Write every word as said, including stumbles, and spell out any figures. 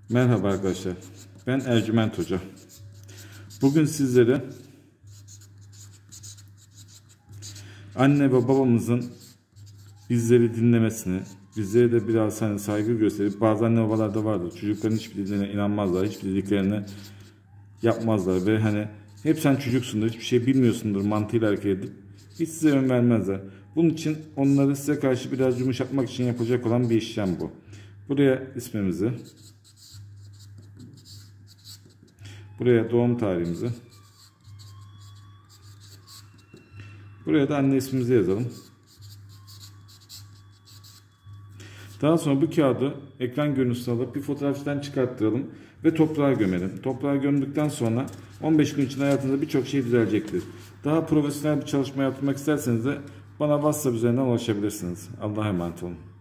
Merhaba arkadaşlar, ben Ercüment Hoca. Bugün sizlere anne ve babamızın bizleri dinlemesini, bizlere de biraz hani saygı gösterip, bazı anne babalar da vardır, çocukların hiçbir dediğine inanmazlar, hiçbir dediklerini yapmazlar ve hani hep sen çocuksundur, hiçbir şey bilmiyorsundur mantığıyla hareket edip hiç size yön vermezler. Bunun için onları size karşı biraz yumuşatmak için yapacak olan bir işlem bu. Buraya ismimizi, buraya doğum tarihimizi, buraya da anne ismimizi yazalım. Daha sonra bu kağıdı ekran görüntüsüne alıp bir fotoğrafçıdan çıkarttıralım ve toprağa gömelim. Toprağa gömdükten sonra on beş gün içinde hayatınızda birçok şey düzelecektir. Daha profesyonel bir çalışma yapmak isterseniz de bana WhatsApp üzerinden ulaşabilirsiniz. Allah'a emanet olun.